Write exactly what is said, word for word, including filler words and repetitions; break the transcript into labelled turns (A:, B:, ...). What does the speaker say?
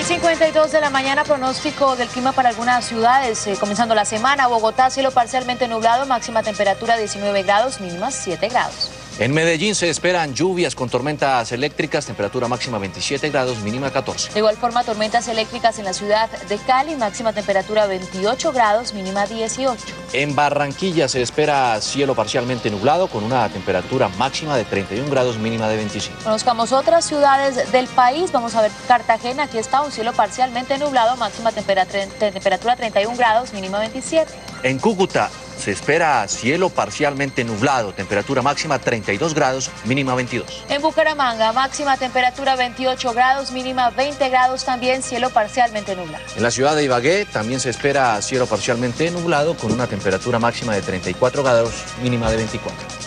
A: seis cincuenta y dos de la mañana, pronóstico del clima para algunas ciudades. Eh, comenzando la semana, Bogotá, cielo parcialmente nublado, máxima temperatura diecinueve grados, mínimas siete grados.
B: En Medellín se esperan lluvias con tormentas eléctricas, temperatura máxima veintisiete grados, mínima catorce.
A: De igual forma, tormentas eléctricas en la ciudad de Cali, máxima temperatura veintiocho grados, mínima dieciocho.
B: En Barranquilla se espera cielo parcialmente nublado con una temperatura máxima de treinta y un grados, mínima de veinticinco.
A: Conozcamos otras ciudades del país. Vamos a ver Cartagena, aquí está un cielo parcialmente nublado, máxima temperatura, temperatura treinta y un grados, mínima veintisiete.
B: En Cúcuta se espera cielo parcialmente nublado, temperatura máxima treinta y dos grados, mínima veintidós.
A: En Bucaramanga, máxima temperatura veintiocho grados, mínima veinte grados, también cielo parcialmente nublado.
B: En la ciudad de Ibagué también se espera cielo parcialmente nublado con una temperatura máxima de treinta y cuatro grados, mínima de veinticuatro.